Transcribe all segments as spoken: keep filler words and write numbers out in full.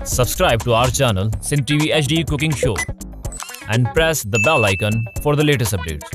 Subscribe to our channel Sin T V H D Cooking Show and press the bell icon for the latest updates.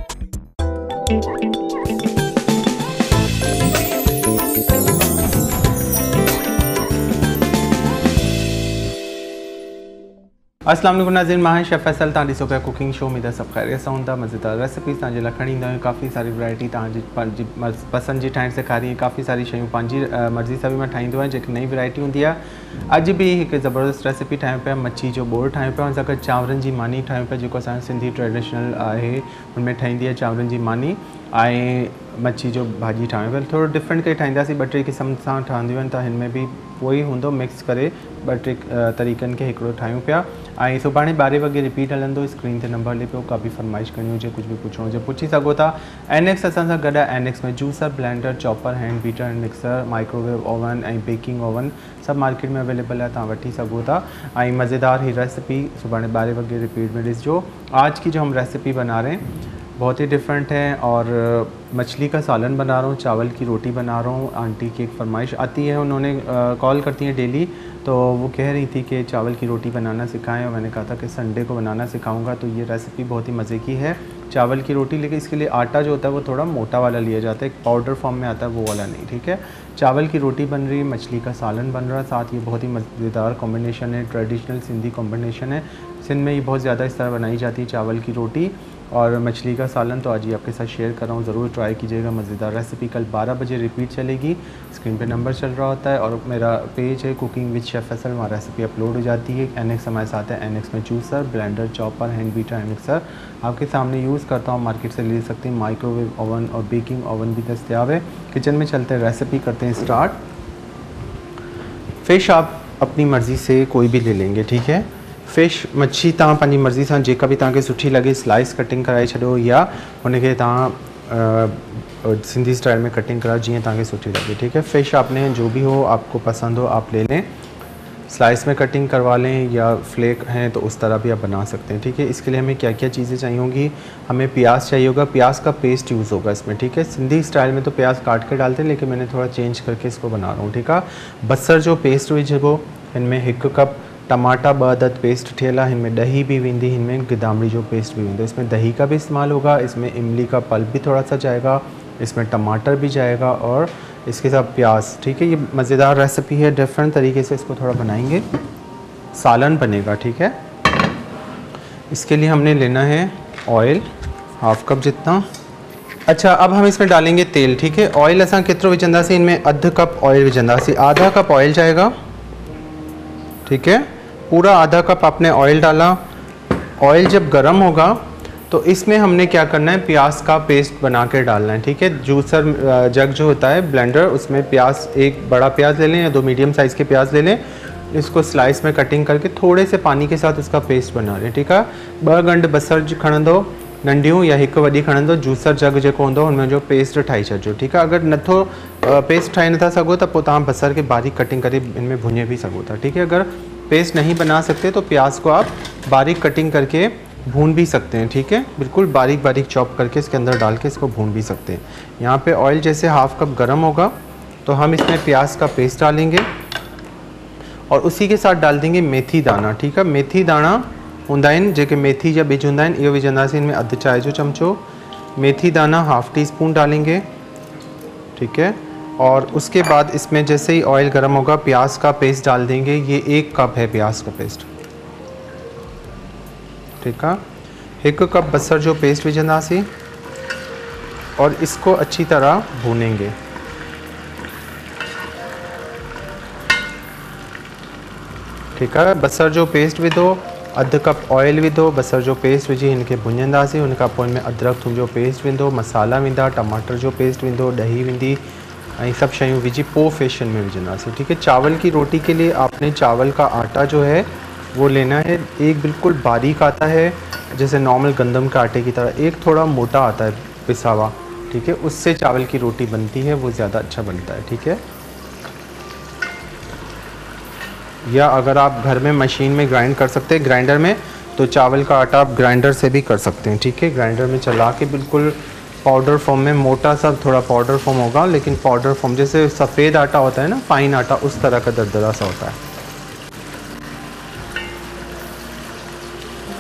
अस्सलाम वालेकुम नाज़रीन, मां chef Faisal तव्हां ॾिसो पिया कुकिंग शो में। त सभु ख़ैरियत सां हूंदा। मज़ेदार रेसिपीज़ तव्हांजे लाइ खणी ईंदा आहियूं। काफ़ी सारी वैरायटी तव्हांजी पंहिंजी पसंदि जी ठाहिणु सेखारी आहे। काफ़ी सारी शयूं पंहिंजी मर्ज़ी सां बि मां ठाहींदो आहियां, जेकी नई वैरायटी हूंदी आहे। अॼु बि हिकु ज़बरदस्त रेसिपी ठाहियूं पिया, मच्छी जो बोर ठाहियूं पिया। हुन सां गॾु चांवरनि जी मानी ठाहियूं पिया, जेको असांजो सिंधी ट्रेडिशनल आहे। हुनमें ठहींदी आहे चांवरनि जी मानी ऐं मच्छी जो भाॼी ठाहियूं पिया। थोरो डिफरेंट करे ठाहींदासीं, ॿ टे क़िस्म सां ठहंदियूं आहिनि, त हिन में बि उहो ई हूंदो मिक्स करे ॿ टे तरीक़नि खे हिकिड़ो ठाहियूं पिया। ऐं सुभाणे ॿारहें वॻे रिपीट हलंदो। स्क्रीन ते नंबर लिखियो, का बि फरमाइश करणी हुजे, कुझु बि पुछणो हुजे पुछी सघो था। एनएक्स असां सां गॾु आहे। एनएक्स में juicer, blender, chopper, hand beater and mixer, microwave oven ऐं बेकिंग ओवन सभु मार्केट में अवेलेबल आहे, तव्हां वठी सघो था। ऐं मज़ेदार ही रेसिपी सुभाणे ॿारहें वॻे रिपीट में ॾिसजो। आज की जो हम रेसिपी बना रहे हैं बहुत ही डिफरेंट है, और मछली का सालन बना रहा हूँ, चावल की रोटी बना रहा हूँ। आंटी की एक फरमाइश आती है, उन्होंने कॉल करती हैं डेली, तो वो कह रही थी कि चावल की रोटी बनाना सिखाएं, और मैंने कहा था कि संडे को बनाना सिखाऊंगा। तो ये रेसिपी बहुत ही मज़े की है, चावल की रोटी। लेकिन इसके लिए आटा जो होता है वो थोड़ा मोटा वाला लिया जाता है, एक पाउडर फॉर्म में आता है, वो वाला नहीं, ठीक है। चावल की रोटी बन रही है, मछली का सालन बन रहा है साथ। ये बहुत ही मज़ेदार कॉम्बिनेशन है, ट्रेडिशनल सिंधी कॉम्बिनेशन है। सिंध में ये बहुत ज़्यादा इस तरह बनाई जाती है, चावल की रोटी और मछली का सालन। तो आज ये आपके साथ शेयर कर रहा हूँ, ज़रूर ट्राई कीजिएगा। मज़ेदार रेसिपी कल बारह बजे रिपीट चलेगी। स्क्रीन पे नंबर चल रहा होता है, और मेरा पेज है कुकिंग विद शेफ़ फैसल, वहाँ रेसिपी अपलोड हो जाती है। एनएक्स हमारे साथ है। एनएक्स में juicer, blender, chopper, hand beater and mixer आपके सामने यूज़ करता हूँ, मार्केट से ले सकते हैं। माइक्रोवेव ओवन और बेकिंग ओवन भी दस्तियाब है। किचन में चलते हैं, रेसिपी करते हैं स्टार्ट। फ़िश आप अपनी मर्ज़ी से कोई भी ले लेंगे, ठीक है। फ़िश मच्छी तव्हां पंहिंजी मर्ज़ी सां जेका भी तव्हांखे सुठी लगे स्लाइस कटिंग कराए छॾियो, या हुनखे तव्हां सिंधी स्टाइल में कटिंग कराओ, जीअं तव्हांखे सुठी लगे, ठीक है। फ़िश आपने जो भी हो आपको पसंद हो आप ले लें, स्लाइस में कटिंग करवा लें, या फ्लेक हैं तो उस तरह भी आप बना सकते हैं, ठीक है। इसके लिए हमें क्या क्या चीज़ें चाहिए होंगी। हमें प्याज चाहिए होगा, प्याज का पेस्ट यूज़ होगा इसमें, ठीक है। सिंधी स्टाइल में तो प्याज काट के डालते हैं, लेकिन मैंने थोड़ा चेंज करके इसको बना रहा हूँ, ठीक है। बसर जो पेस्ट विझिबो, इनमें हिकु कप टमाटा ॿ अदद पेस्ट थियल आहे। इनमें ॾही भी वेंदी, इनमें गिदामड़ी जो पेस्ट भी वेंदो। इसमें दही का भी इस्तेमाल होगा, इसमें इमली का पल्प भी थोड़ा सा जाएगा, इसमें टमाटर भी जाएगा, और इसके साथ प्याज, ठीक है। ये मज़ेदार रेसिपी है, डिफरेंट तरीके से इसको थोड़ा बनाएंगे, सालन बनेगा, ठीक है। इसके लिए हमने लेना है ऑयल हाफ कप जितना। अच्छा, अब हम इसमें डालेंगे तेल, ठीक है। ऑयल असां केतिरो विझंदासीं, इनमें अधु कप ऑयल विझंदासीं, आधा कप ऑयल जाएगा, ठीक है। पूरा आधा कप आपने ऑयल डाला। ऑयल जब गर्म होगा तो इसमें हमने क्या करना है, प्याज का पेस्ट बना के डालना है, ठीक है। जूसर जग जो होता है ब्लेंडर, उसमें प्याज एक बड़ा प्याज ले लें या दो मीडियम साइज़ के प्याज ले लें। इसको स्लाइस में कटिंग करके थोड़े से पानी के साथ उसका पेस्ट बना लें, ठीक है। ॿ गंढ बसर खणंदो नंढियूं, या हिकु वॾी खणंदो। जूसर जग जेको हूंदो हुनमें जो पेस्ट ठाहे छॾिजो, ठीक है। अगर नथो पेस्ट ठाहे नथा सघो त पोइ तव्हां बसर के बारीक कटिंग करे इनमें भुने भी सघो था, ठीक है। अगर पेस्ट नहीं बना सकते तो प्याज को आप बारीक कटिंग करके भून भी सकते हैं, ठीक है। बिल्कुल बारीक बारीक चॉप करके इसके अंदर डाल के इसको भून भी सकते हैं। यहाँ पे ऑयल जैसे हाफ कप गर्म होगा तो हम इसमें प्याज का पेस्ट डालेंगे, और उसी के साथ डाल देंगे मेथी दाना, ठीक है। मेथी दाना हूंदा आहिनि जेके मेथी जा बीज हूंदा आहिनि, इहो विझंदासीं इनमें अधु चाय जो चमचो। मेथी दाना हाफ टी स्पून डालेंगे, ठीक है। और उसके बाद इसमें जैसे ही ऑयल गर्म होगा प्याज का पेस्ट डाल देंगे। ये एक कप है प्याज का पेस्ट, ठीक है। एक कप बसर जो पेस्ट विझंदासीं, और इसको अच्छी तरह भूनेंगे, ठीक है। बसर जो पेस्ट विधो, अधु कप ऑयल विधो, बसर जो पेस्ट विझी इनके भुंजंदासीं। उन खां पोइ इनमें अदरक थूम जो पेस्ट विधो, मसाला विधा, टमाटर जो पेस्ट विधो, ॾही विधी, ऐं सब शयूं विझी पोइ फ़िश में विझंदासीं, ठीक है। चावल की रोटी के लिए आपने चावल का आटा जो है वो लेना है। एक बिल्कुल बारीक आता है जैसे नॉर्मल गंदम के आटे की तरह, एक थोड़ा मोटा आता है पिसा हुआ, ठीक है। उससे चावल की रोटी बनती है, वो ज़्यादा अच्छा बनता है, ठीक है। या अगर आप घर में मशीन में ग्राइंड कर सकते हैं, ग्राइंडर में, तो चावल का आटा आप ग्राइंडर से भी कर सकते हैं, ठीक है। ग्राइंडर में चला के बिल्कुल पाउडर फॉर्म में, मोटा सा थोड़ा पाउडर फॉर्म होगा, लेकिन पाउडर फॉर्म जैसे सफ़ेद आटा होता है ना, फाइन आटा, उस तरह का दरदरा सा होता है।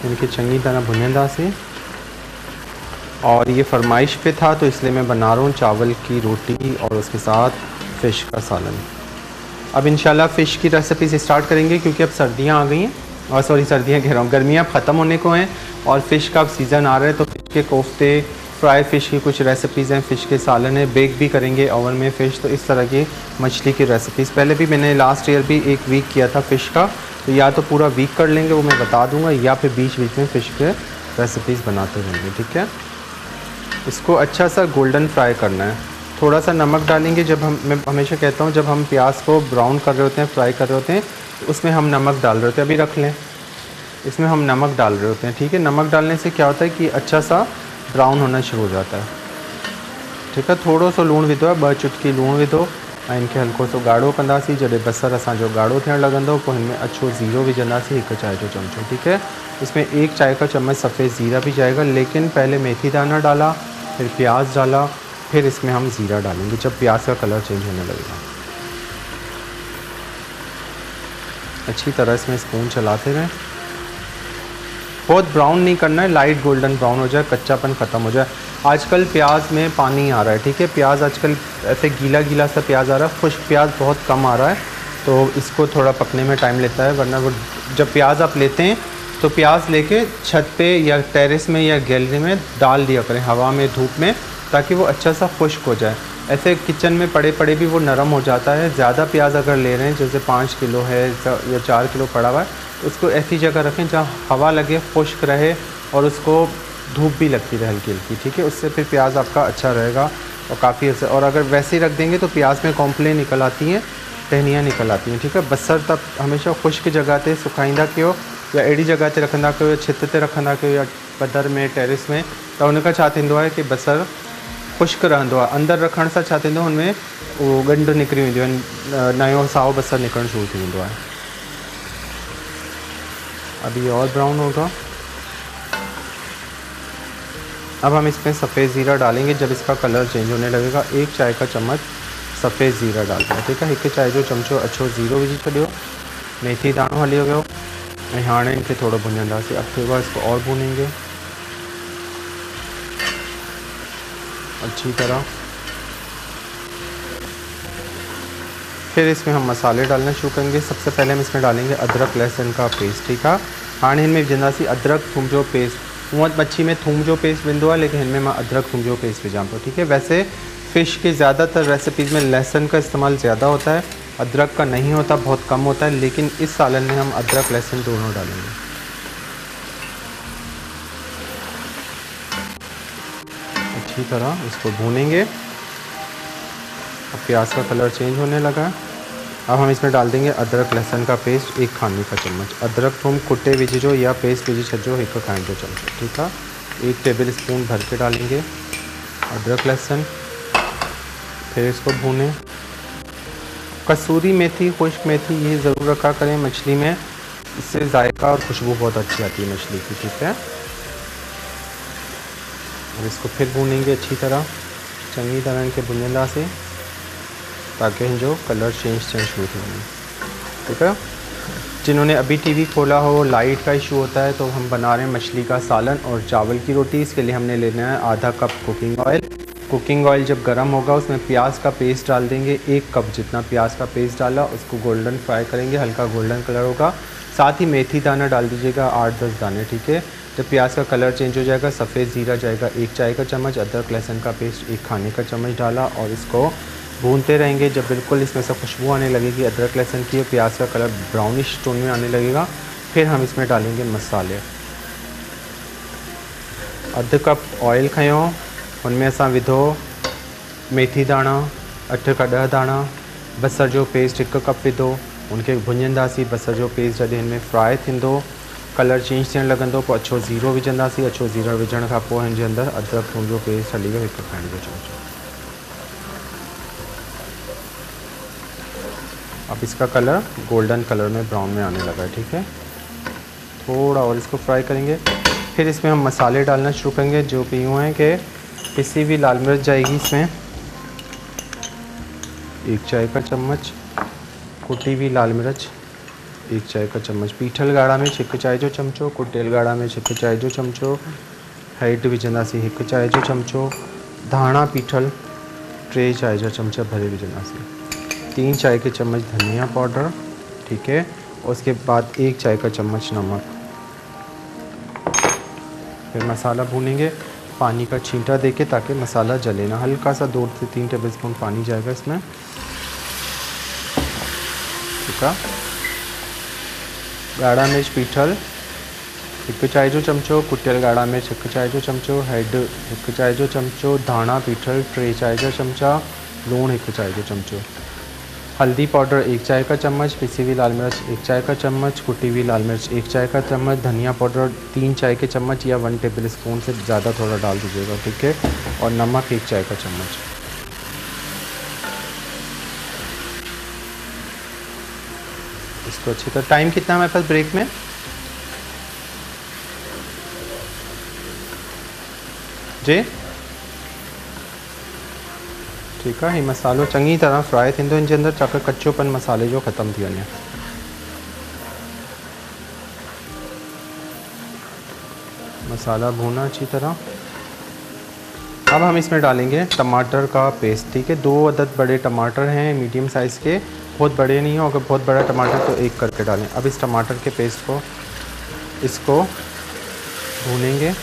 इनके चंगी तरह भुनेंदासीं। और ये फरमाइश पे था तो इसलिए मैं बना रहा हूँ चावल की रोटी और उसके साथ फ़िश का सालन। अब इंशाल्लाह फ़िश की रेसिपी से स्टार्ट करेंगे क्योंकि अब सर्दियाँ आ गई हैं, और सॉरी सर्दियाँ कह रहा हूँ, गर्मियाँ ख़त्म होने को हैं और फ़िश का अब सीज़न आ रहा है। तो फ़िश के कोफ्ते, फ्राई फ़िश की कुछ रेसिपीज़ हैं, फ़िश के सालन है, बेक भी करेंगे ओवन में फ़िश। तो इस तरह की मछली की रेसिपीज़ पहले भी मैंने लास्ट ईयर भी एक वीक किया था फ़िश का, तो या तो पूरा वीक कर लेंगे वो मैं बता दूँगा, या फिर बीच बीच में फ़िश के रेसिपीज़ बनाते रहेंगे, ठीक है। इसको अच्छा सा गोल्डन फ्राई करना है। थोड़ा सा नमक डालेंगे, जब हम, मैं हमेशा कहता हूँ जब हम प्याज को ब्राउन कर रहे होते हैं, फ्राई कर रहे होते हैं, तो उसमें हम नमक डाल रहे होते हैं। अभी रख लें, इसमें हम नमक डाल रहे होते हैं, ठीक है। नमक डालने से क्या होता है कि अच्छा सा ब्राउन होना शुरू हो जाता है, ठीक है। थोड़ो सो लूण विधो है, ॿ चुटकी लूण विधो ऐं इनखे हल्को सो ॻाढ़ो कंदासीं। जॾहिं बसर असांजो ॻाढ़ो थियण लॻंदो पोइ हिनमें अछो ज़ीरो विझंदासीं, हिकु चाय जो चमचो, ठीक है। इसमें एक चाय का चम्मच सफ़ेद ज़ीरा भी जाएगा, लेकिन पहले मेथी दाना डाला, फिर प्याज डाला, फिर इसमें हम ज़ीरा डालेंगे जब प्याज का कलर चेंज होने लगेगा। अच्छी तरह इसमें स्पून चलाते रहें। बहुत ब्राउन नहीं करना है, लाइट गोल्डन ब्राउन हो जाए, कच्चापन ख़त्म हो जाए। आजकल प्याज में पानी आ रहा है, ठीक है। प्याज आजकल ऐसे गीला गीला सा प्याज आ रहा है, खुश्क प्याज बहुत कम आ रहा है, तो इसको थोड़ा पकने में टाइम लेता है। वरना वो जब प्याज आप लेते हैं तो प्याज लेके छत पे या टेरेस में या गैलरी में डाल दिया करें, हवा में, धूप में, ताकि वो अच्छा सा खुश्क हो जाए। ऐसे किचन में पड़े पड़े भी वो नरम हो जाता है। ज़्यादा प्याज अगर ले रहे हैं, जैसे पाँच किलो है या चार किलो पड़ा हुआ है, तो उसको ऐसी जगह रखें जहाँ हवा लगे, खुश्क रहे और उसको धूप भी लगती रहे हल्की हल्की, ठीक है। उससे फिर प्याज आपका अच्छा रहेगा और काफ़ी अच्छा। और अगर वैसे ही रख देंगे तो प्याज में कॉम्प्लेन निकल आती हैं, टहनियाँ निकल आती हैं, ठीक है। बसर तब हमेशा खुश्क जगह ते सुखाईंदा कयो, या अहिड़ी जगह ते रखंदा कयो, या छित ते रखंदा कयो, या पधर में, टेरिस में, तो उनखां छा थींदो आहे कि बसर खुश्क रहंदो आहे। अंदर रखण सां छा थींदो, हुनमें उहो ॻंढ निकिरी वेंदियूं आहिनि, नयो साओ बसर निकिरणु शुरू थी वेंदो आहे। अभी और ब्राउन होगा। अब हम इसमें सफ़ेद ज़ीरा डालेंगे। जब इसका कलर चेंज होने लगेगा, एक चाय का चम्मच सफ़ेद ज़ीरा डालते हैं, ठीक है। हिकु चाय जो चमचो अछो ज़ीरो विझी छॾियो, मेथी दाणो हली वियो ऐं हाणे इनखे थोड़ो भुञंदासीं। अब थोड़ा इसको और भूनेंगे अच्छी तरह। फिर इसमें हम मसाले डालना शुरू करेंगे। सबसे पहले हम इसमें डालेंगे अदरक लहसुन का पेस्ट, ठीक है। हाणे इनमें विझंदासीं अदरक थूम जो पेस्ट। हूअं मच्छी में थूम जो पेस्ट वेंदो आहे, लेकिन इनमें मैं अदरक थूम जो पेस्ट विझां पियो, ठीक है। वैसे फ़िश के ज़्यादातर रेसिपीज़ में लहसुन का इस्तेमाल ज़्यादा होता है, अदरक का नहीं होता, बहुत कम होता है, लेकिन इस सालन में हम अदरक लहसुन दोनों डालेंगे। अच्छी तरह इसको भूनेंगे। अब प्याज का कलर चेंज होने लगा। अब हम इसमें डाल देंगे अदरक लहसुन का पेस्ट, एक खाने का चम्मच। अदरक थूम कुटे विझो या पेस्ट विझी छो, एक खाने जो चम्मच, ठीक है। एक टेबल स्पून भर के डालेंगे अदरक लहसुन। फिर इसको भूनें। कसूरी मेथी, खुश्क मेथी ये ज़रूर रखा करें मछली में, इससे जायका और खुशबू बहुत अच्छी आती है मछली की, ठीक है। और इसको फिर भूनेंगे अच्छी तरह, चंगी तरह इनके भुनेंदा से, ताकि जो कलर चेंज चेंज शुरू हो, ठीक है। जिन्होंने अभी टीवी खोला हो, लाइट का इशू होता है, तो हम बना रहे हैं मछली का सालन और चावल की रोटी। इसके लिए हमने लेना है आधा cup cooking oil. Cooking oil जब गर्म होगा उसमें प्याज का पेस्ट डाल देंगे, एक कप जितना प्याज का पेस्ट डाला, उसको गोल्डन फ्राई करेंगे, हल्का गोल्डन कलर होगा। साथ ही मेथी दाना डाल दीजिएगा, आठ दस दाने, ठीक है। जब प्याज का कलर चेंज हो जाएगा, सफ़ेद ज़ीरा जाएगा एक चाय का चम्मच, अदरक लहसुन का पेस्ट एक खाने का चम्मच डाला और इसको भूनते रहेंगे। जब बिल्कुल इसमें से खुशबू आने लगेगी अदरक लहसुन की, प्याज का कलर ब्राउनिश टोन में आने लगेगा, फिर हम इसमें डालेंगे मसाले। अध कप ऑयल खयो, उनमें असां विधो मेथी दाणा अठ का ॾह दाणा, बसर जो पेस्ट एक कप विधो, उनके भुञंदासीं। बसर जो पेस्ट जॾहिं हिन में फ्राई थींदो, कलर चेंज थियण लॻंदो, पोइ अछो ज़ीरो विझंदासीं। अछो ज़ीरो विझण खां पोइ हिन जे अंदरि अदरक थूम जो पेस्ट हली वियो, हिकु खाइण जो चमचो। अब इसका कलर गोल्डन कलर में, ब्राउन में आने लगा है, ठीक है। थोड़ा और इसको फ्राई करेंगे। फिर इसमें हम मसाले डालना शुरू करेंगे, जो कि यूँ हैं कि पिसी हुई लाल मिर्च जाएगी इसमें एक चाय का चम्मच, कुटी हुई लाल मिर्च एक चाय का चम्मच पीठल गाढ़ा मिर्च हिकु चाय जो चमचो, कुटियल गाढ़ा मिर्च हिकु चाय जो चमचो, हेड विझंदासीं हिकु चाय जो चमचो, धाणा पीठल टे चाय जा चमचा भरे विझंदासीं, तीन चाय के चम्मच धनिया पाउडर, ठीक है। उसके बाद एक चाय का चम्मच नमक। फिर मसाला भूनेंगे पानी का छींटा देके ताकि मसाला जले ना। हल्का सा दो से तीन टेबलस्पून पानी जाएगा इसमें, ठीक है। गाढ़ा मिर्च पीठल हिकु चाय जो चमचो, कुटियल गाढ़ा मिर्च हिकु चाय जो चमचो, हेड हिकु चाय जो चमचो, धाणा पीठल टे चाय जा चमचा, लूण हिकु चाय जो चमचो, हल्दी पाउडर एक चाय का चम्मच, पिसी हुई लाल मिर्च एक चाय का चम्मच, कुटी हुई लाल मिर्च एक चाय का चम्मच, धनिया पाउडर तीन चाय के चम्मच या वन टेबल स्पून से ज़्यादा थोड़ा डाल दीजिएगा, ठीक है। और नमक एक चाय का चम्मच। इसको अच्छी तरह। टाइम कितना है हमारे पास ब्रेक में? जी ठीक है। ही मसालो चंगी तरह फ्राई थींदो इन जे अंदर ताकि कच्चोपन मसाले जो ख़त्म थी वञे। मसाला भूना अच्छी तरह। अब हम इसमें डालेंगे टमाटर का पेस्ट, ठीक है। दो अदद बड़े टमाटर हैं मीडियम साइज़ के, बहुत बड़े नहीं हो, अगर बहुत बड़ा टमाटर तो एक करके डालें। अब इस टमाटर के पेस्ट को इसको भूनेंगे।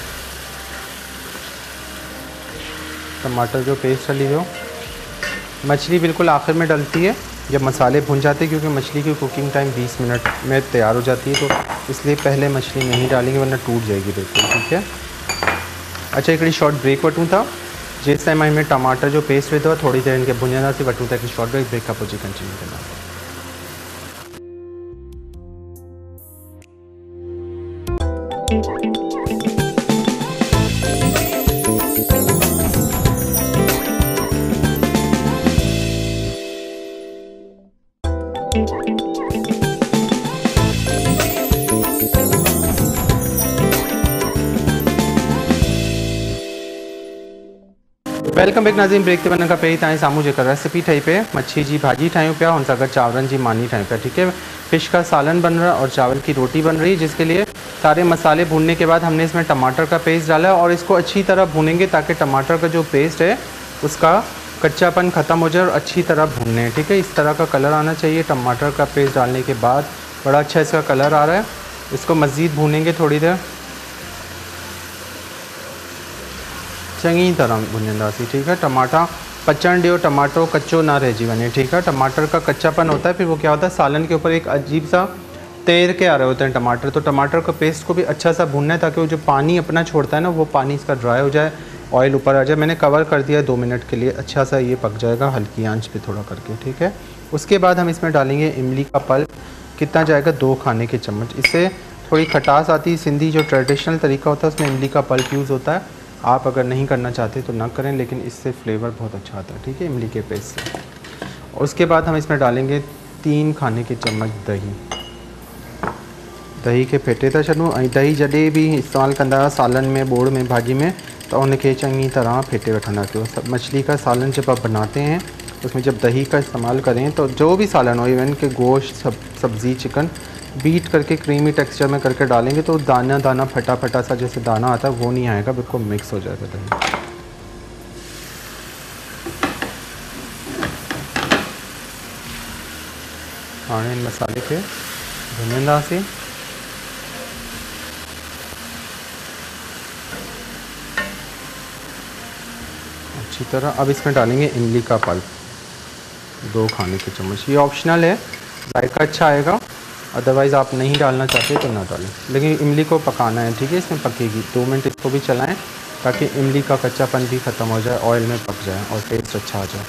टमाटर जो पेस्ट डली हो, मछली बिल्कुल आखिर में डलती है जब मसाले भुन जाते हैं, क्योंकि मछली की कुकिंग टाइम बीस मिनट में तैयार हो जाती है, तो इसलिए पहले मछली नहीं डालेंगे वरना टूट जाएगी बिल्कुल, ठीक है। अच्छा हिकिड़ी शॉर्ट ब्रेक वठूं था। जेस टाइम में टमाटर जो पेस्ट विधो आहे थोड़ी देर इनके भुंजंदासीं, वठूं था हिकिड़ी शॉर्ट ब्रेक। ब्रेक खां पोइ जी कंटिन्यू कंदासीं। वेलकम बैक नाज़रीन। ब्रेक ते वञण खां पहिरीं तव्हांजे साम्हूं जेका रेसिपी ठही पे मच्छी जी भाजी ठायूं पिया, हुन सां गॾु चावरनि जी मानी ठायूं पिया, ठीक है। फिश का सालन बन रहा है और चावल की रोटी बन रही है, जिसके लिए सारे मसाले भूनने के बाद हमने इसमें टमाटर का पेस्ट डाला और इसको अच्छी तरह भूनेंगे ताकि टमाटर का जो पेस्ट है उसका कच्चापन ख़त्म हो जाए और अच्छी तरह भूनने हैं, ठीक है। इस तरह का कलर आना चाहिए टमाटर का पेस्ट डालने के बाद। बड़ा अच्छा इसका कलर आ रहा है। इसको मज़ीद भूनेंगे थोड़ी देर, चंगी तरह भुंजंदासीं, ठीक है। टमाटा पचण ॾियो, टमाटो कच्चो ना रहिजी वञे, ठीक है। टमाटर का कच्चापन होता है, फिर वो क्या होता है सालन के ऊपर एक अजीब सा तैर के आ रहे होते हैं टमाटर, तो टमाटर का पेस्ट को भी अच्छा सा भूनना है ताकि वो जो पानी अपना छोड़ता है ना वो पानी इसका ड्राई हो जाए, ऑयल ऊपर आ जाए। मैंने कवर कर दिया दो मिनट के लिए, अच्छा सा ये पक जाएगा हल्की आंच पे थोड़ा करके, ठीक है। उसके बाद हम इसमें डालेंगे इमली का पल्प। कितना जाएगा? दो खाने के चम्मच। इससे थोड़ी खटास आती है। सिंधी जो ट्रेडिशनल तरीका होता है उसमें इमली का पल्प यूज़ होता है। आप अगर नहीं करना चाहते तो ना करें, लेकिन इससे फ्लेवर बहुत अच्छा आता है, ठीक है, इमली के पेस्ट से। और उसके बाद हम इसमें डालेंगे तीन खाने के चम्मच दही। दही के फेटे था छॾूं, ऐं दही जॾहिं भी इस्तेमालु कंदा सालन में, बोड़ में, भाजी में, तो उनके चंगी तरह फेटे वठंदा कयो। सब मछली का सालन जब आप बनाते हैं उसमें जब दही का इस्तेमाल करें तो जो भी सालन हो, इवन के गोश्त, सब सब्ज़ी, चिकन, बीट करके क्रीमी टेक्सचर में करके डालेंगे तो दाना दाना फटा फटा सा जैसे दाना आता है वो नहीं आएगा, बिल्कुल मिक्स हो जाएगा दही। हाणे इन मसाले के भुनंदासीं। अच्छी तरह। अब इसमें डालेंगे इमली का पल्प, दो खाने के चम्मच। ये ऑप्शनल है, जायका अच्छा आएगा, अदरवाइज़ आप नहीं डालना चाहते तो ना डालें, लेकिन इमली को पकाना है, ठीक है। इसमें पकेगी, दो मिनट इसको भी चलाएं ताकि इमली का कच्चापन भी ख़त्म हो जाए, ऑयल में पक जाए और टेस्ट अच्छा आ जाए।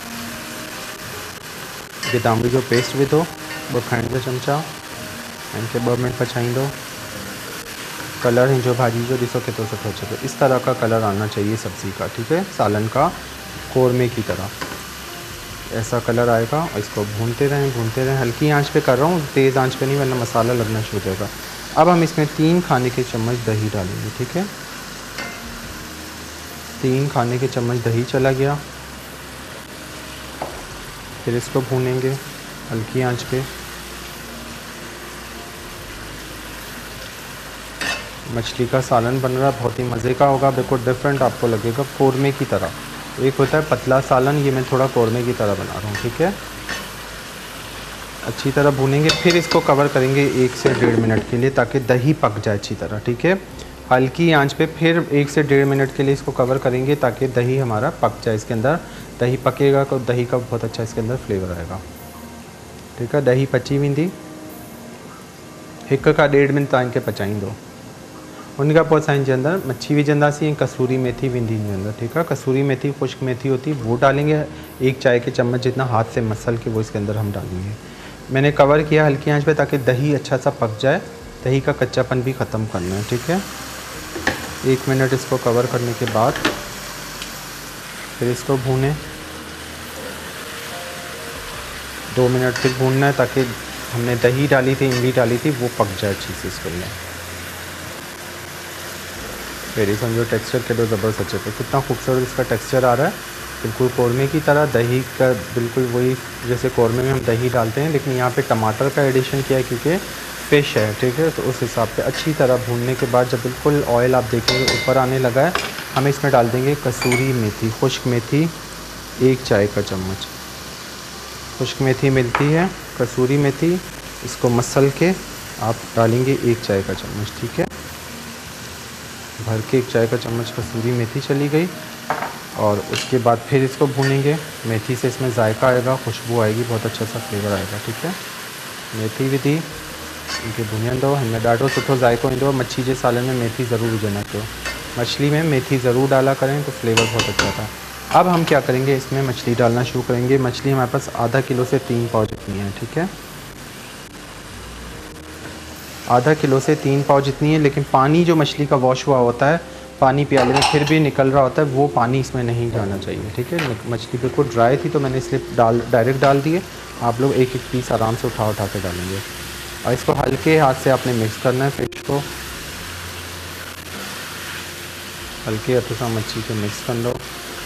ये दामड़ी जो पेस्ट विधो ॿ खाइण जा चमचा, इनके ॿ मिनट पचाईंदो। कलर हिन जो भाजी जो ॾिसो केतिरो सुठो अचे थो। इस तरह का कलर आना चाहिए सब्ज़ी का, ठीक है, सालन का कोरमे की तरह ऐसा कलर आएगा। और इसको भूनते रहें भूनते रहें हल्की आंच पे कर रहा हूँ, तेज़ आंच पे नहीं वरना मसाला लगना शुरू हो जाएगा। अब हम इसमें तीन खाने के चम्मच दही डालेंगे, ठीक है। तीन खाने के चम्मच दही चला गया। फिर इसको भूनेंगे हल्की आंच पे। मछली का सालन बन रहा है, बहुत ही मज़े का होगा, बिल्कुल डिफरेंट आपको लगेगा, कौरमे की तरह। एक होता है पतला सालन, ये मैं थोड़ा कौरमे की तरह बना रहा हूँ। ठीक है, अच्छी तरह भूनेंगे, फिर इसको कवर करेंगे एक से डेढ़ मिनट के लिए ताकि दही पक जाए अच्छी तरह। ठीक है, हल्की आंच पे फिर एक से डेढ़ मिनट के लिए इसको कवर करेंगे ताकि दही हमारा पक जाए। इसके अंदर दही पकेगा तो दही का बहुत अच्छा इसके अंदर फ्लेवर आएगा। ठीक है, दही पची वेंदी, हिक का डेढ़ मिनट तव्हां इनखे पचाईंदो। उनखां पोइ असां इनजे अंदर मच्छी विझंदासीं, कसूरी मेथी वेंदी इनजे अंदर। ठीक है, कसूरी मेथी खुश्क मेथी होती है वो डालेंगे, एक चाय के चम्मच जितना हाथ से मसल के वो इसके अंदर हम डालेंगे। मैंने कवर किया हल्की आंच पे ताकि दही अच्छा सा पक जाए, दही का कच्चापन भी ख़त्म करना है। ठीक है, एक मिनट इसको कवर करने के बाद फिर इसको भूनें, दो मिनट फिर भूनना है ताकि हमने दही डाली थी, इमली डाली थी, वो पक जाए अच्छी से इसके लिए। फिर समझो टेक्सचर के दो ज़बरदस्त अच्छे पे, कितना खूबसूरत इसका टेक्सचर आ रहा है, बिल्कुल कौरमे की तरह। दही का बिल्कुल वही जैसे कौरमे में हम दही डालते हैं, लेकिन यहाँ पे टमाटर का एडिशन किया है क्योंकि फ़िश है। ठीक है, तो उस हिसाब से अच्छी तरह भूनने के बाद जब बिल्कुल ऑयल आप देखेंगे ऊपर आने लगा है, हम इसमें डाल देंगे कसूरी मेथी, खुश्क मेथी एक चाय का चम्मच। खुश्क मेथी मिलती है, कसूरी मेथी, इसको मसल के आप डालेंगे एक चाय का चम्मच। ठीक है, भर के एक चाय का चम्मच कसूरी मेथी चली गई, और उसके बाद फिर इसको भूनेंगे। मेथी से इसमें जायका आएगा, खुशबू आएगी, बहुत अच्छा सा फ्लेवर आएगा। ठीक है, मेथी विधी इनके भुञंदो, हिनमें ॾाढो सुठो जायको ईंदो। मच्छी जे सालन में मेथी ज़रूर विझंदा कयो, मछली में मेथी ज़रूर डाला करें तो फ्लेवर बहुत अच्छा था। अब हम क्या करेंगे, इसमें मछली डालना शुरू करेंगे। मछली हमारे पास आधा किलो से तीन पाव जितनी है। ठीक है, आधा किलो से तीन पाव जितनी है, लेकिन पानी जो मछली का वॉश हुआ होता है, पानी प्याले में फिर भी निकल रहा होता है, वो पानी इसमें नहीं जाना चाहिए। ठीक है, मछली बिल्कुल ड्राई थी तो मैंने इसलिए डाल डायरेक्ट डाल दिए। आप लोग एक एक पीस आराम से उठा उठा के डालेंगे, और इसको हल्के हाथ से आपने मिक्स करना है। फिश को हल्के हाथों से मच्छी को मिक्स कर लो।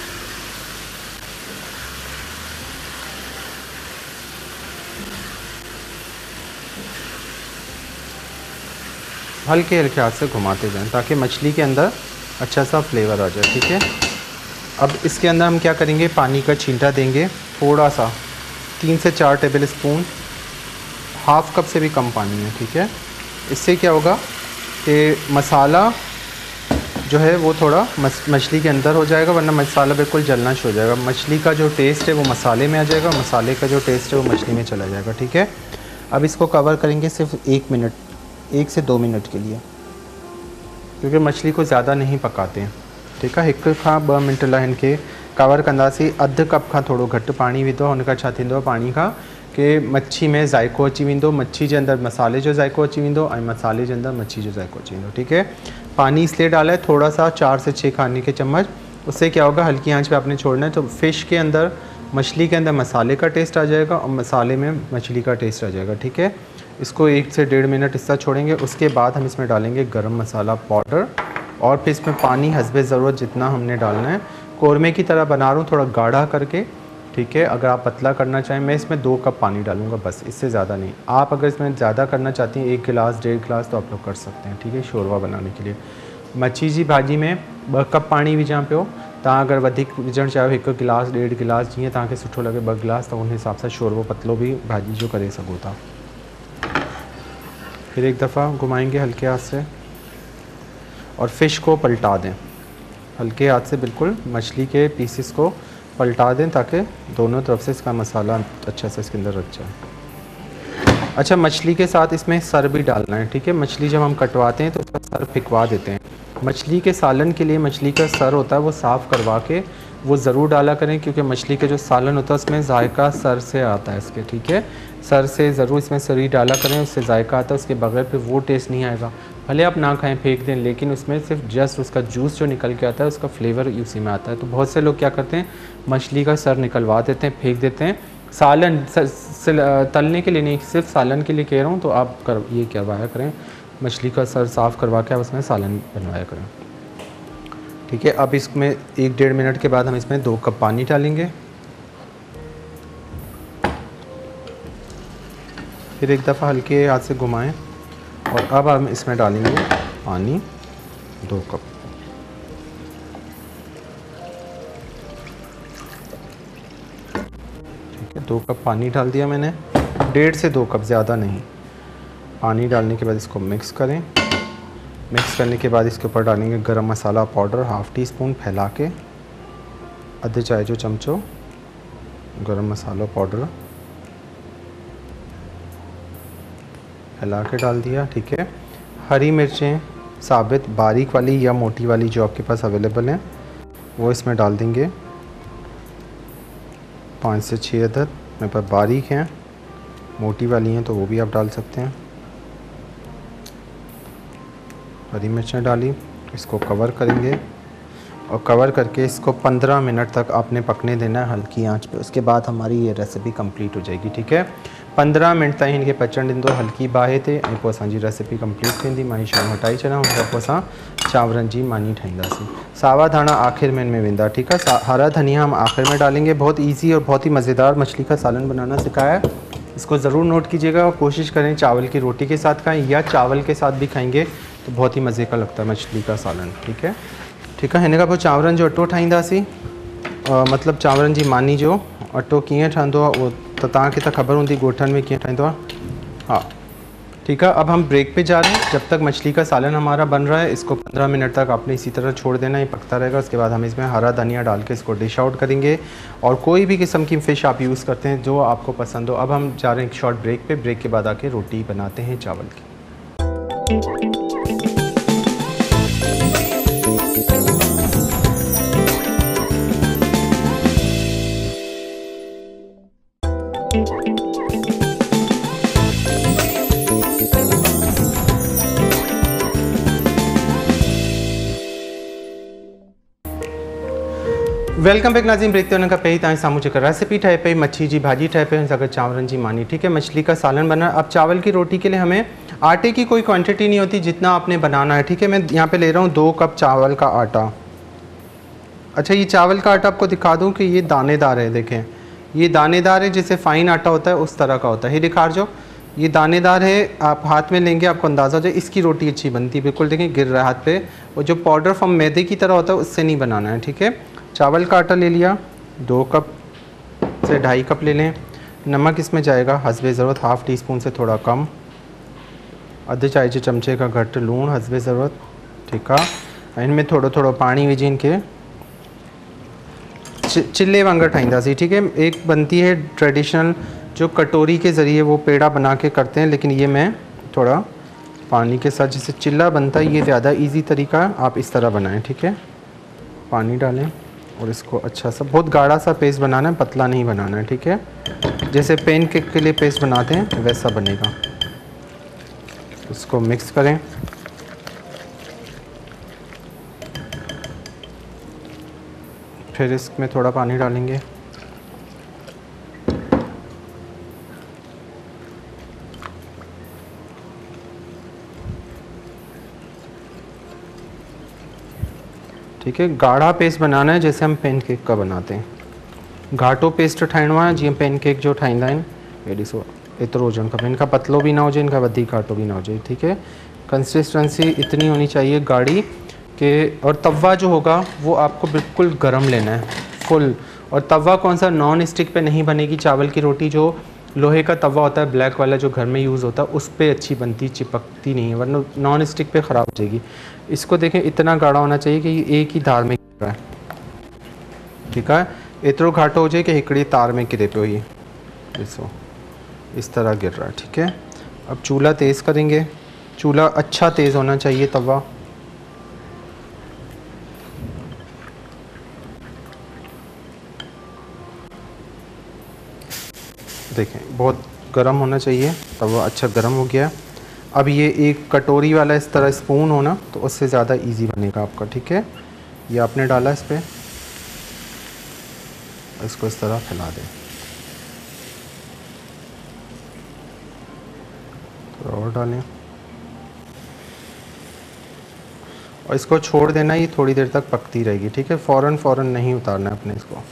हल्के हल्के हाथ से घुमाते जाएं ताकि मछली के अंदर अच्छा सा फ्लेवर आ जाए। ठीक है, अब इसके अंदर हम क्या करेंगे, पानी का छींटा देंगे थोड़ा सा, तीन से चार टेबल स्पून, हाफ कप से भी कम पानी है। ठीक है, इससे क्या होगा कि मसाला जो है वो थोड़ा मछली के अंदर हो जाएगा, वरना मसाला बिल्कुल जलना शुरू हो जाएगा। मछली का जो टेस्ट है वो मसाले में आ जाएगा, मसाले का जो टेस्ट है वो मछली में चला जाएगा। ठीक है, अब इसको कवर करेंगे सिर्फ एक मिनट, एक से दो मिनट के लिए, क्योंकि मछली को ज़्यादा नहीं पकाते हैं। ठीक है, हिकु खां ॿ मिंट लाइ हिनखे कवर कंदासीं। अधु कप खां थोरो घटि पाणी विधो, हुनखां छा थींदो पाणी खां कि मच्छी में ज़ाइको अची वेंदो, मच्छी के अंदर मसाले जो ज़ाइको अची वेंदो ऐं मसाले के अंदर मच्छी जो ज़ाइको अची वेंदो। ठीक है, पानी इसलिए डाला है थोड़ा सा, चार से छः खाने के चम्मच। उससे क्या होगा, हल्की आंच पे आपने छोड़ना है तो फ़िश के अंदर, मछली के अंदर मसाले का टेस्ट आ जाएगा और मसाले में मछली का टेस्ट आ जाएगा। ठीक है, इसको एक से डेढ़ मिनट इसका छोड़ेंगे। उसके बाद हम इसमें डालेंगे गरम मसाला पाउडर, और फिर इसमें पानी हस्बे ज़रूरत जितना हमने डालना है। कौरमे की तरह बना रहा हूँ, थोड़ा गाढ़ा करके। ठीक है, अगर आप पतला करना चाहें, मैं इसमें दो कप पानी डालूंगा बस, इससे ज़्यादा नहीं। आप अगर इसमें ज़्यादा करना चाहती हैं, एक गिलास डेढ़ गिलास, तो आप लोग कर सकते हैं। ठीक है, शोरवा बनाने के लिए। मच्छी जी भाजी में ॿ कप पानी विझां पियो, तव्हां अगर वधीक विझणु चाहियो, हिकु गिलास डेढ़ गिलास, जीअं तव्हांखे सुठो लॻे ॿ गिलास, त उन हिसाब सां शोरवो पतलो भी भाजी जो करे सघो था। फिर एक दफ़ा घुमाएंगे हल्के हाथ से, और फ़िश को पलटा दें हल्के हाथ से, बिल्कुल मछली के पीसेस को पलटा दें ताकि दोनों तरफ से इसका मसाला अच्छा से इसके अंदर रच जाए। अच्छा, मछली के साथ इसमें सर भी डालना है। ठीक है, मछली जब हम कटवाते हैं तो उसका सर फिकवा देते हैं। मछली के सालन के लिए मछली का सर होता है वो साफ़ करवा के वो ज़रूर डाला करें, क्योंकि मछली का जो सालन होता है उसमें जायका सर से आता है इसके। ठीक है, सर से ज़रूर इसमें सरी डाला करें, उससे जायका आता है, उसके बगैर फिर वो टेस्ट नहीं आएगा। भले आप ना खाएं, फेंक दें, लेकिन उसमें सिर्फ जस्ट उसका जूस जो निकल के आता है, उसका फ्लेवर उसी में आता है। तो बहुत से लोग क्या करते हैं, मछली का सर निकलवा देते हैं, फेंक देते हैं। सालन तलने के लिए नहीं, सिर्फ सालन के लिए कह रहा हूँ, तो आप कर ये करवाया करें, मछली का सर साफ़ करवा के आप उसमें सालन बनवाया करें। ठीक है, अब इसमें एक डेढ़ मिनट के बाद हम इसमें दो कप पानी डालेंगे। फिर एक दफ़ा हल्के हाथ से घुमाएं, और अब हम इसमें डालेंगे पानी। दो कप। ठीक है, दो कप पानी डाल दिया मैंने, डेढ़ से दो कप, ज़्यादा नहीं। पानी डालने के बाद इसको मिक्स करें। मिक्स करने के बाद इसके ऊपर डालेंगे garam masala powder half teaspoon फैला के, आधे चाय जो चमचो गरम मसाला पाउडर फैला के डाल दिया। ठीक है, हरी मिर्चें साबित बारीक वाली या मोटी वाली जो आपके पास अवेलेबल हैं वो इसमें डाल देंगे, पाँच से छः अदद। मेरे पास बारीक हैं, मोटी वाली हैं तो वो भी आप डाल सकते हैं। हरी मिर्चें डाली, इसको कवर करेंगे और कवर करके इसको पंद्रह मिनट तक आपने पकने देना है हल्की आंच पे। उसके बाद हमारी ये रेसिपी कंप्लीट हो जाएगी। ठीक है, पंद्रह मिनट ताईं इनके पचण ॾींदो हल्की बाहि ते, ऐं पोइ असांजी रेसिपी कंप्लीट थींदी। मां हीअ शयूं हटाए छॾियां, हुन खां पोइ असां चांवरनि जी मानी ठाहींदासीं। सावा धाणा आखिर में इनमें वेंदा। ठीक है, हरा धनिया हम आखिर में डालेंगे। बहुत ईजी और बहुत ही मज़ेदार मछली का सालन बनाना सिखाया है, इसको ज़रूर नोट कीजिएगा और कोशिश करें चावल की रोटी के साथ खाएँ या चावल के साथ भी खाएँगे तो बहुत ही मज़े का लगता है मछली का सालन। ठीक है, ठीक है, हिन खां पोइ चांवरनि जो अटो ठाहींदासीं। मतिलबु चांवरनि जी मानी जो अटो कीअं ठहंदो आहे उहो त तव्हांखे त ख़बर हूंदी ॻोठनि में कीअं ठहींदो आहे। हाँ, ठीक है, अब हम ब्रेक पे जा रहे हैं। जब तक मछली का सालन हमारा बन रहा है, इसको पंद्रह मिनट तक आपने इसी तरह छोड़ देना, ये पकता रहेगा। उसके बाद हम इसमें हरा धनिया डाल के इसको डिश आउट करेंगे और कोई भी किस्म की फ़िश आप यूज़ करते हैं जो आपको पसंद हो। अब हम जा रहे हैं एक शॉर्ट ब्रेक पे, ब्रेक के बाद आके रोटी बनाते हैं चावल की। वेलकम बैक नाज़रीन। ब्रेक ते हुन खां पहिरीं तव्हांजे साम्हूं जेका रेसिपी ठहे पई, मच्छी जी भाजी ठहे पई, हुन सां गॾु चांवरनि जी मानी। ठीक है, मछली का सालन बना। अब चावल की रोटी के लिए हमें आटे की कोई क्वांटिटी नहीं होती, जितना आपने बनाना है। ठीक है, मैं यहाँ पे ले रहा हूँ दो कप चावल का आटा। अच्छा, ये चावल का आटा आपको दिखा दूँ कि ये दानेदार है। देखें, ये दानेदार है, जैसे फ़ाइन आटा होता है उस तरह का होता है। ये दिखा जो ये दानेदार है, आप हाथ में लेंगे आपको अंदाज़ा हो जाए। इसकी रोटी अच्छी बनती है, बिल्कुल देखें गिर रहा है हाथ पे। और जो पाउडर फॉर्म मैदे की तरह होता है उससे नहीं बनाना है। ठीक है, चावल का आटा ले लिया, दो कप से ढाई कप ले लें। नमक इसमें जाएगा हस्बे ज़रूरत, हाफ़ टी स्पून से थोड़ा कम। अधु चाय जे चमचे का घट लूण हस्बे ज़रूरत। ठीक है, इनमें थोड़ो थोड़ो पानी विझी इनके चिल्ले वांगर ठाहींदासीं। ठीक है, एक बनती है ट्रेडिशनल जो कटोरी के ज़रिए वो पेड़ा बना के करते हैं, लेकिन ये मैं थोड़ा पानी के साथ जैसे चिल्ला बनता है, ये ज़्यादा इजी तरीका है, आप इस तरह बनाएं। ठीक है, पानी डालें और इसको अच्छा सा, बहुत गाढ़ा सा पेस्ट बनाना है, पतला नहीं बनाना है। ठीक है, जैसे पैनकेक के लिए पेस्ट बनाते हैं वैसा बनेगा। इसको मिक्स करें। फिर इसमें थोड़ा पानी डालेंगे। ठीक है, गाढ़ा पेस्ट बनाना है जैसे हम पैनकेक का बनाते हैं। घाटो पेस्ट ठाहिणो आहे जीअं पैनकेक जो ठाहींदा आहिनि। हे ॾिसो एतिरो हुजणु खपे, इनका पतलो भी ना हो जाए, इनका वधिक घाटो भी ना हो जाए। ठीक है, कंसिस्टेंसी इतनी होनी चाहिए गाढ़ी के। और तवा जो होगा वो आपको बिल्कुल गर्म लेना है, फुल। और तवा कौन सा, नॉन स्टिक पे नहीं बनेगी चावल की रोटी। जो लोहे का तवा होता है ब्लैक वाला जो घर में यूज़ होता है उस पर अच्छी बनती, चिपकती नहीं है, वरना नॉन स्टिक पे ख़राब हो जाएगी। इसको देखें, इतना गाढ़ा होना चाहिए कि ये एक ही तार में गिर रहा है। ठीक है, एतिरो घाटो हो जाए कि हिकड़ी तार में गिरे पियो, ये ॾिसो इस तरह गिर रहा है। ठीक है, अब चूल्हा तेज़ करेंगे। चूल्हा अच्छा तेज़ होना चाहिए, तवा। देखें बहुत गर्म होना चाहिए, तवा अच्छा गर्म हो गया। अब ये एक कटोरी वाला इस तरह स्पून होना तो उससे ज़्यादा इजी बनेगा आपका। ठीक है, ये आपने डाला इस पर, इसको इस तरह फैला दें। थोड़ा और डालें और इसको छोड़ देना, ये थोड़ी देर तक पकती रहेगी। ठीक है, फ़ौरन फ़ौरन नहीं उतारना है अपने इसको।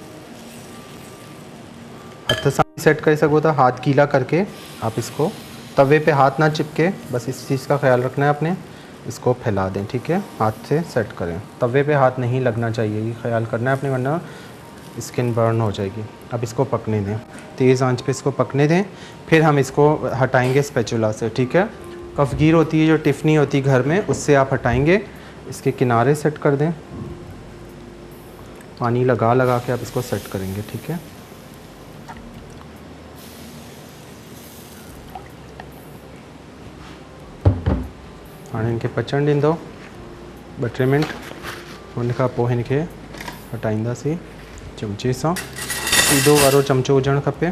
हथ सां सेट कर सको था, हाथ गीला करके आप इसको तवे पे हाथ ना चिपके, बस इस चीज़ का ख्याल रखना है आपने। इसको फैला दें, ठीक है, हाथ से सेट करें। तवे पे हाथ नहीं लगना चाहिए, ये ख्याल करना है आपने, वरना स्किन बर्न हो जाएगी। अब इसको पकने दें, तेज़ आंच पे इसको पकने दें। फिर हम इसको हटाएंगे स्पैचुला से, ठीक है। कफगीर होती है जो टिफ़नी होती है घर में, उससे आप हटाएंगे। इसके किनारे सेट कर दें, पानी लगा लगा के आप इसको सेट करेंगे, ठीक है। हाणे इनके पचण ॾींदो ॿ टे मिंट, हुन खां पोइ हिनखे हटाईंदासीं चमचे सां। सीधो वारो चमचो हुजणु खपे।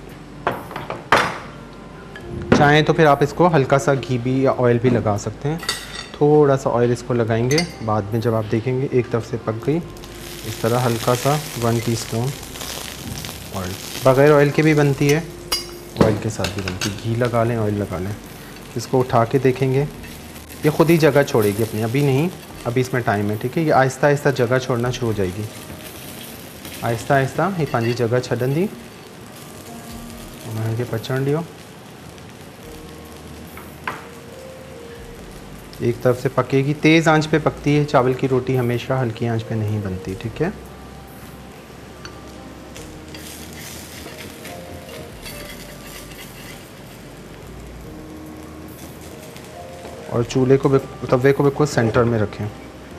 चाहें तो फिर आप इसको हल्का सा घी भी या ऑयल भी लगा सकते हैं। थोड़ा सा ऑयल इसको लगाएंगे, बाद में जब आप देखेंगे एक तरफ से पक गई, इस तरह हल्का सा वन टीस्पून ऑयल। बग़ैर ऑयल के भी बनती है, ऑयल के साथ भी बनती है। घी लगा लें, ऑयल लगा लें। इसको उठा के देखेंगे, ये खुद ही जगह छोड़ेगी अपनी, अभी नहीं, अभी इसमें टाइम है, ठीक है। ये आहिस्ता आहिस्ता जगह छोड़ना शुरू हो जाएगी। आहिस्ता आहिस्ता ये पंहिंजी जगह छॾंदी। उनखे पचण ॾियो। एक तरफ से पकेगी, तेज़ आंच पे पकती है चावल की रोटी, हमेशा हल्की आंच पे नहीं बनती, ठीक है। और चूल्हे को, तवे को बिल्कुल सेंटर में रखें,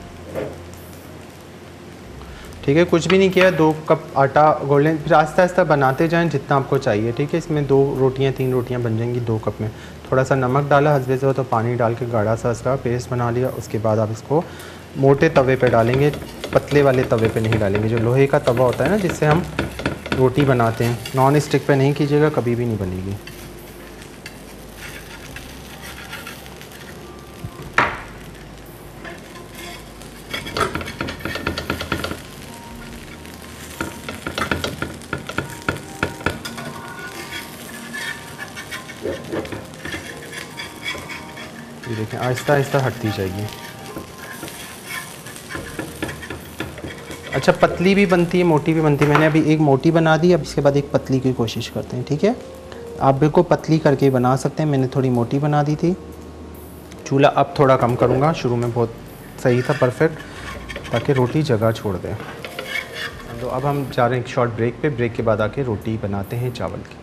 ठीक है। कुछ भी नहीं किया, दो कप आटा घोल लें, फिर आहिस्ता आहिस्ता बनाते जाएं जितना आपको चाहिए, ठीक है। इसमें दो रोटियां तीन रोटियां बन जाएंगी दो कप में। थोड़ा सा नमक डाला हस्बे से, तो पानी डाल के गाढ़ा सा इसका पेस्ट बना लिया। उसके बाद आप इसको मोटे तवे पे डालेंगे, पतले वाले तवे पे नहीं डालेंगे। जो लोहे का तवा होता है ना, जिससे हम रोटी बनाते हैं, नॉन स्टिक पे नहीं कीजिएगा, कभी भी नहीं बनेगी। ये देखें, आहिस्ता आहिस्ता हटती जाएगी। अच्छा, पतली भी बनती है, मोटी भी बनती है। मैंने अभी एक मोटी बना दी, अब इसके बाद एक पतली की कोशिश करते हैं, ठीक है। आप बिल्कुल पतली करके बना सकते हैं, मैंने थोड़ी मोटी बना दी थी। चूल्हा अब थोड़ा कम करूँगा, शुरू में बहुत सही था, परफेक्ट, ताकि रोटी जगह छोड़ दें। तो अब हम जा रहे हैं एक शॉर्ट ब्रेक पे। ब्रेक के बाद आके रोटी बनाते हैं चावल की।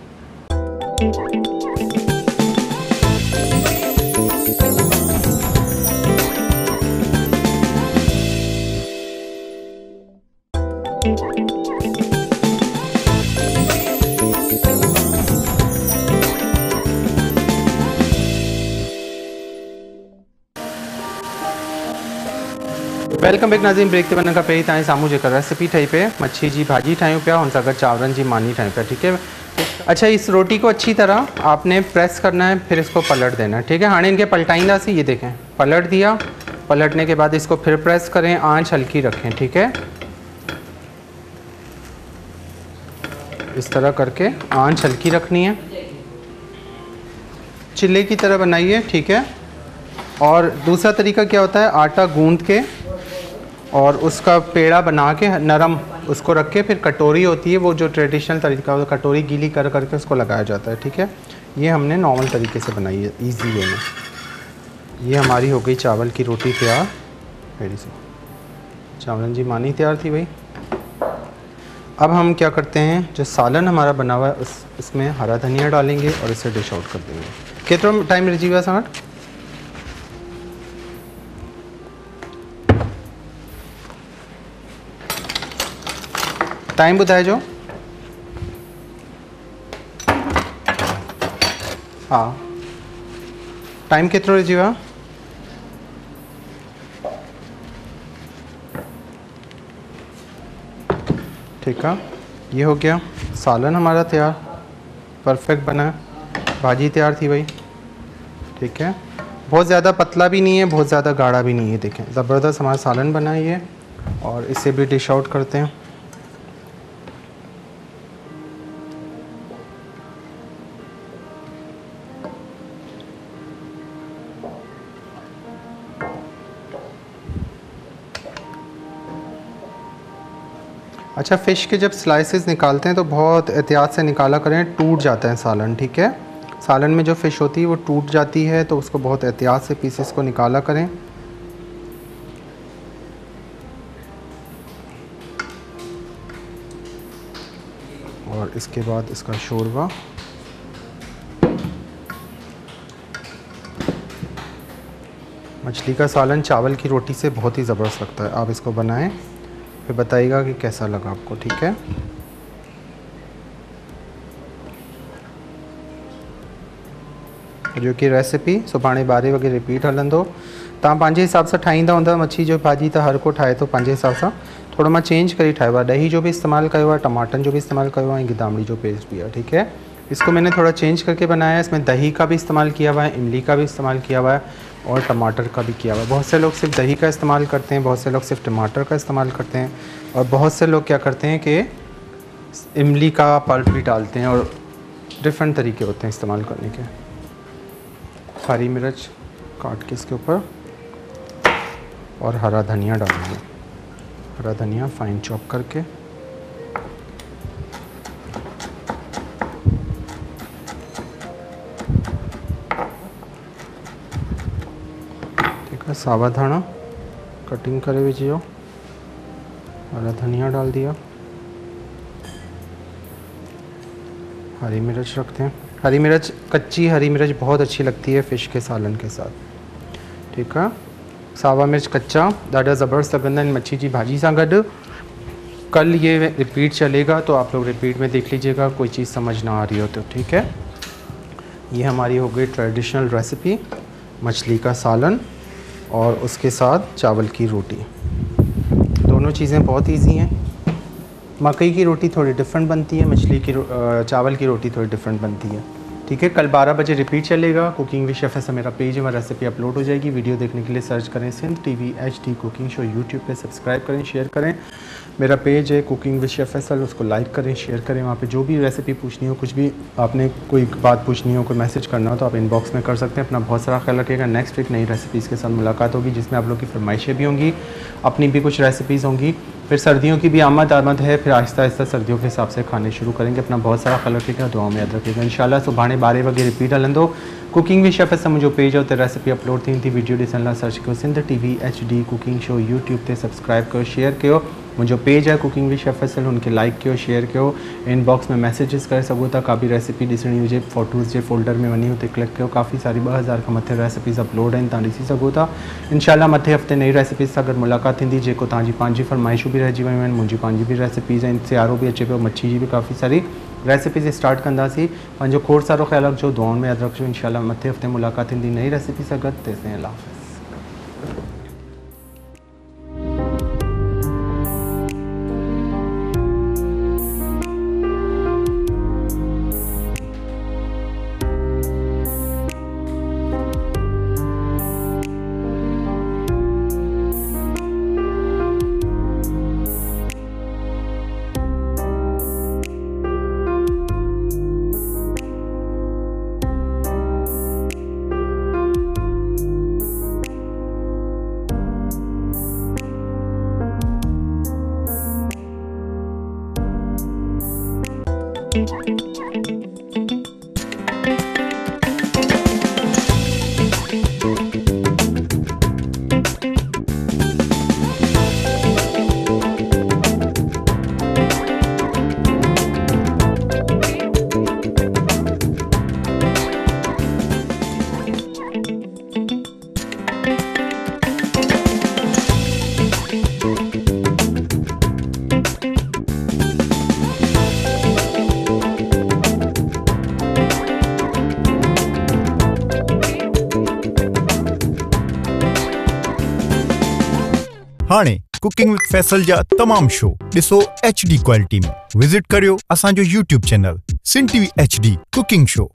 वेलकम बैक नाज़रीन। ब्रेक ते वञण खां पहिरीं तव्हांजे साम्हूं जेका रेसिपी ठही पे, मच्छी जी भाजी ठाहियूं पिया, हुन सां गॾु चांवरनि जी मानी ठाहियूं पिया, ठीक है। अच्छा, इस रोटी को अच्छी तरह आपने प्रेस करना है, फिर इसको पलट देना है, ठीक है। हाणे इनके पलटाईंदासीं, ये देखें, पलट दिया। पलटने के बाद इसको फिर प्रेस करें, आंच हल्की रखें, ठीक है। इस तरह करके आंच हल्की रखनी है, चिल्ले की तरह बनाइए, ठीक है। और दूसरा तरीका क्या होता है, आटा गूंद के और उसका पेड़ा बना के नरम उसको रख के, फिर कटोरी होती है, वो जो ट्रेडिशनल तरीका होता है, कटोरी गीली कर करके उसको लगाया जाता है, ठीक है। ये हमने नॉर्मल तरीके से बनाई है, इजी वे में। ये हमारी हो गई चावल की रोटी तैयार, रेडी से। चावलन जी मानी तैयार थी भाई। अब हम क्या करते हैं, जो सालन हमारा बना हुआ है उस इसमें हरा धनिया डालेंगे और इसे डिश आउट कर देंगे। केतिरो टाइम रहिजी वियो असां वटि? टाइम ॿुधाइजो। हाँ, टाइम केतिरो रहिजी वियो आहे? ठीक है, ये हो गया सालन हमारा तैयार, परफेक्ट बना। भाजी तैयार थी भाई, ठीक है। बहुत ज़्यादा पतला भी नहीं है, बहुत ज़्यादा गाढ़ा भी नहीं है, देखें ज़बरदस्त हमारा सालन बना है ये। और इसे भी डिश आउट करते हैं। अच्छा, फ़िश के जब स्लाइसेस निकालते हैं तो बहुत एहतियात से निकाला करें, टूट जाता है सालन, ठीक है। सालन में जो फ़िश होती है वो टूट जाती है, तो उसको बहुत एहतियात से पीसेस को निकाला करें। और इसके बाद इसका शोरबा। मछली का सालन चावल की रोटी से बहुत ही ज़बरदस्त लगता है। आप इसको बनाएं, फिर बताइएगा कि कैसा लगा आपको, ठीक है। जो कि रेसिपी सुभाणे ॿारहें वॻे रिपीट हलंदो। तव्हां पंहिंजे हिसाब सां ठाहींदा हूंदा मच्छी जो भाॼी, त हर को ठाहे थो पंहिंजे हिसाब सां। थोड़ा मां चेंज करे ठाहियो आहे, ॾही जो भी इस्तेमाल कयो आहे, टमाटन जो भी इस्तेमाल कयो आहे, गिदामड़ी जो पेस्ट भी है, ठीक है। इसको मैंने थोड़ा चेंज करके बनाया है। इसमें दही का भी इस्तेमाल किया हुआ है, इमली का भी इस्तेमाल किया हुआ है और टमाटर का भी किया हुआ है। बहुत से लोग सिर्फ दही का इस्तेमाल करते हैं, बहुत से लोग सिर्फ टमाटर का इस्तेमाल करते हैं, और बहुत से लोग क्या करते हैं कि इमली का पल्प भी डालते हैं, और डिफरेंट तरीके होते हैं इस्तेमाल करने के। हरी मिर्च काट के इसके ऊपर, और हरा धनिया डालेंगे। हरा धनिया फाइन चॉप करके, ठीक है। सावा धाना कटिंग करे विझियो, हरा धनिया डाल दिया, हरी मिर्च रखते हैं। हरी मिर्च, कच्ची हरी मिर्च बहुत अच्छी लगती है फ़िश के सालन के साथ, ठीक है। सावा मिर्च कच्चा ॾाढा ज़बरदस्त लगंदा आहिनि मच्छी जी भाॼी सां गॾु। कल ये रिपीट चलेगा, तो आप लोग रिपीट में देख लीजिएगा, कोई चीज़ समझ ना आ रही हो तो, ठीक है। ये हमारी हो गई ट्रेडिशनल रेसिपी मछली का सालन, और उसके साथ चावल की रोटी। दोनों चीज़ें बहुत ईजी हैं। मकई की रोटी थोड़ी डिफरेंट बनती है, मछली की चावल की रोटी थोड़ी डिफरेंट बनती है, ठीक है। कल बारह बजे रिपीट चलेगा। कुकिंग विद शेफ ऐसा मेरा पेज है, वहाँ रेसिपी अपलोड हो जाएगी। वीडियो देखने के लिए सर्च करें Sindh TV H D cooking show YouTube पे, सब्सक्राइब करें, शेयर करें। मेरा पेज है कुकिंग विद शेफ फैसल, उसको लाइक करें, शेयर करें। वहाँ पे जो भी रेसिपी पूछनी हो, कुछ भी आपने कोई बात पूछनी हो, कोई मैसेज करना हो, तो आप इनबॉक्स में कर सकते हैं। अपना बहुत सारा ख्याल रखिएगा। नेक्स्ट वीक नई रेसिपीज़ के साथ मुलाकात होगी, जिसमें आप लोग की फरमाइशें भी होंगी, अपनी भी कुछ रेसिपीज़ होंगी। फिर सर्दियों की भी आमद आमद है, फिर आहिस्ता आहिस्ता सर्दियों के हिसाब से खाने शुरू करेंगे। अपना बहुत सारा ख्याल रखिएगा, दुआ में याद रखिएगा। इंशाल्लाह सुभाणे ॿारहें वॻे रिपीट हलंदो। कुकिंग विद शेफ ऐसा मुंहिंजो पेज आहे, उते रेसिपी अपलोड थी थी। वीडियो ॾिसण लाइ सर्च कयो Sindh TV H D cooking show YouTube ते, सब्सक्राइब कयो, शेयर कयो। मुंहिंजो पेज है कुकिंग विद शेफ फैसल, उनके लाइक कयो, शेयर कयो। इनबॉक्स में मैसेजिस करे सघो था। का भी रेसिपी ॾिसणी हुजे, फोटोज़ जे फोल्डर में वञी हुते क्लिक कयो। काफ़ी सारी ॿ हज़ार खां मथे रेसिपीज़ अपलोड आहिनि, तव्हां ॾिसी सघो था। इंशाल्लाह मथे हफ़्ते नई रेसिपीज़ सां गॾु मुलाक़ात थींदी, जेको तव्हांजी पंहिंजी फरमाइशूं बि रहिजी वियूं आहिनि, मुंहिंजी पंहिंजी बि रेसिपीज़ आहिनि। सियारो बि अचे पियो, मच्छी जी भी काफ़ी सारी रेसिपीज़ स्टार्ट कंदासीं। पंहिंजो खोड़ सारो ख्याल रखिजो, दुआउनि में यादि रखिजो। इंशाल्लाह मथे हफ़्ते मुलाक़ात थींदी नई रेसिपी सां गॾु। तेसिताईं अल्लाह हाफ़िज़। हाणे कुकिंग विद फैसल जा तमाम शो ॾिसो एच डी क्वालिटी में। विजिट करियो असांजो YouTube channel Sindh TV H D cooking show.